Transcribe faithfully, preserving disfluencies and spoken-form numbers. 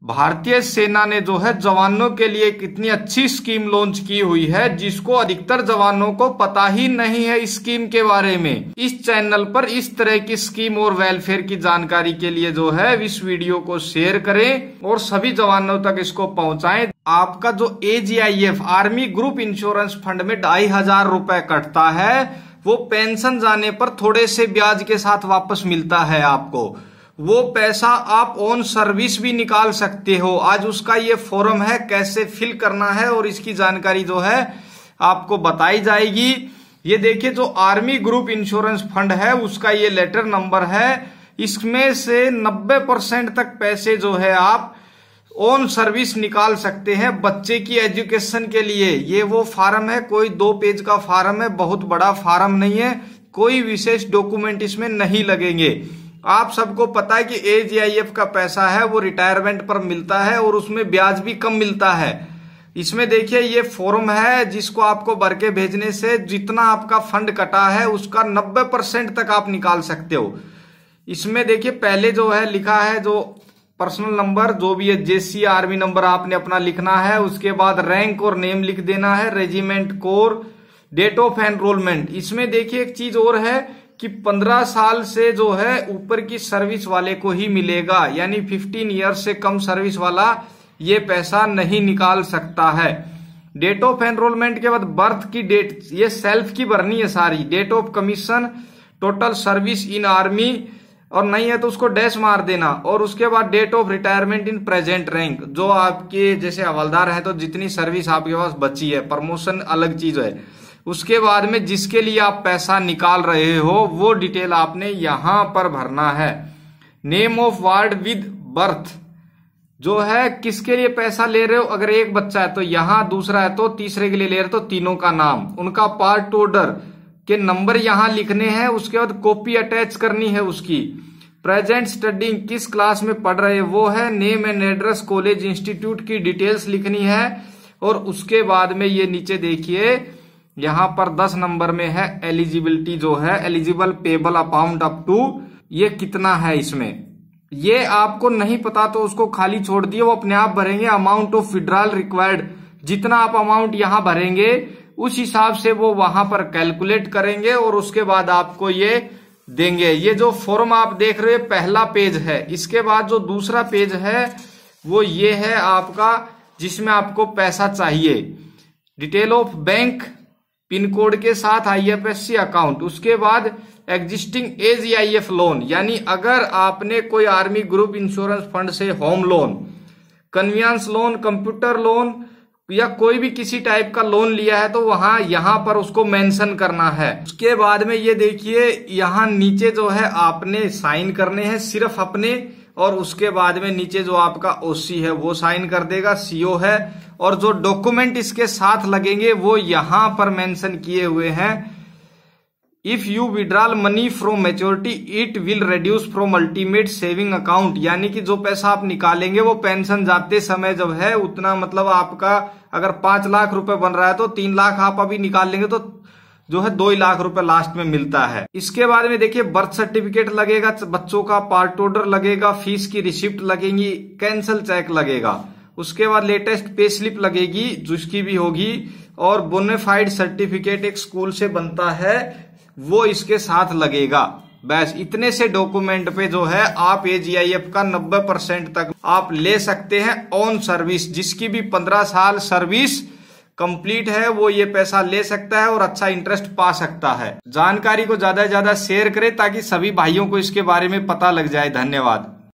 भारतीय सेना ने जो है जवानों के लिए कितनी अच्छी स्कीम लॉन्च की हुई है, जिसको अधिकतर जवानों को पता ही नहीं है इस स्कीम के बारे में। इस चैनल पर इस तरह की स्कीम और वेलफेयर की जानकारी के लिए जो है इस वीडियो को शेयर करें और सभी जवानों तक इसको पहुंचाएं। आपका जो A G I F army group insurance fund में ढाई हजार रुपए कटता है, वो पेंशन जाने पर थोड़े से ब्याज के साथ वापस मिलता है आपको। वो पैसा आप ऑन सर्विस भी निकाल सकते हो। आज उसका ये फॉर्म है, कैसे फिल करना है और इसकी जानकारी जो है आपको बताई जाएगी। ये देखिए, जो आर्मी ग्रुप इंश्योरेंस फंड है उसका ये लेटर नंबर है। इसमें से नब्बे परसेंट तक पैसे जो है आप ऑन सर्विस निकाल सकते हैं बच्चे की एजुकेशन के लिए। ये वो फार्म है, कोई दो पेज का फार्म है, बहुत बड़ा फार्म नहीं है, कोई विशेष डॉक्यूमेंट इसमें नहीं लगेंगे। आप सबको पता है कि ए जी आई एफ का पैसा है वो रिटायरमेंट पर मिलता है और उसमें ब्याज भी कम मिलता है। इसमें देखिए ये फॉर्म है जिसको आपको भर के भेजने से जितना आपका फंड कटा है उसका नब्बे परसेंट तक आप निकाल सकते हो। इसमें देखिए पहले जो है लिखा है जो पर्सनल नंबर जो भी है, जेसी आर्मी नंबर आपने अपना लिखना है। उसके बाद रैंक और नेम लिख देना है, regiment corps, date of enrolment. इसमें देखिए एक चीज और है कि पंद्रह साल से जो है ऊपर की सर्विस वाले को ही मिलेगा, यानी पंद्रह ईयर्स से कम सर्विस वाला ये पैसा नहीं निकाल सकता है। डेट ऑफ एनरोलमेंट के बाद बर्थ की डेट ये सेल्फ की भरनी है सारी, date of commission, total service in army, और नहीं है तो उसको डैश मार देना। और उसके बाद date of retirement in present rank, जो आपके जैसे हवलदार है तो जितनी सर्विस आपके पास बची है, प्रमोशन अलग चीज है। उसके बाद में जिसके लिए आप पैसा निकाल रहे हो वो डिटेल आपने यहां पर भरना है। Name of ward with birth, जो है किसके लिए पैसा ले रहे हो, अगर एक बच्चा है तो यहां, दूसरा है तो, तीसरे के लिए ले रहे हो तो तीनों का नाम, उनका पार्ट ऑर्डर के नंबर यहां लिखने हैं। उसके बाद कॉपी अटैच करनी है उसकी। प्रेजेंट स्टडिंग, किस क्लास में पढ़ रहे वो है, name and address, college institute की डिटेल्स लिखनी है। और उसके बाद में ये नीचे देखिए यहां पर दस नंबर में है एलिजिबिलिटी, जो है eligible payable amount up to, ये कितना है इसमें, ये आपको नहीं पता तो उसको खाली छोड़ दिए, वो अपने आप भरेंगे। अमाउंट ऑफ विड्रॉल रिक्वायर्ड, जितना आप अमाउंट यहां भरेंगे उस हिसाब से वो वहां पर कैलकुलेट करेंगे और उसके बाद आपको ये देंगे। ये जो फॉर्म आप देख रहे हो पहला पेज है। इसके बाद जो दूसरा पेज है वो ये है आपका, जिसमें आपको पैसा चाहिए, detail of bank, pin code के साथ I F S C account. उसके बाद existing A G I F loan, यानी अगर आपने कोई आर्मी ग्रुप इंश्योरेंस फंड से home loan, convenience loan, computer loan या कोई भी किसी टाइप का लोन लिया है तो वहां यहां पर उसको मेंशन करना है। उसके बाद में ये देखिए यहां नीचे जो है आपने साइन करने हैं सिर्फ अपने, और उसके बाद में नीचे जो आपका ओ सी है वो साइन कर देगा, सी ओ है, और जो डॉक्यूमेंट इसके साथ लगेंगे वो यहां पर मेंशन किए हुए हैं। If you withdrawal money from maturity it will reduce from ultimate saving account, यानी कि जो पैसा आप निकालेंगे वो पेंशन जाते समय जब है उतना, मतलब आपका अगर पांच लाख रुपए बन रहा है तो तीन लाख आप अभी निकाल लेंगे तो जो है दो लाख रुपए लास्ट में मिलता है। इसके बाद में देखिए बर्थ सर्टिफिकेट लगेगा, बच्चों का पार्ट ऑर्डर लगेगा, फीस की रिसिप्ट लगेगी, कैंसल चेक लगेगा। उसके बाद लेटेस्ट पे स्लिप लगेगी जिसकी भी होगी, और बोनाफाइड सर्टिफिकेट एक स्कूल से बनता है वो इसके साथ लगेगा। बस इतने से डॉक्यूमेंट पे जो है आप ए जी आई एफ का नब्बे परसेंट तक आप ले सकते हैं ऑन सर्विस। जिसकी भी पंद्रह साल सर्विस कंप्लीट है वो ये पैसा ले सकता है और अच्छा इंटरेस्ट पा सकता है। जानकारी को ज्यादा से ज्यादा शेयर करें ताकि सभी भाइयों को इसके बारे में पता लग जाए। धन्यवाद।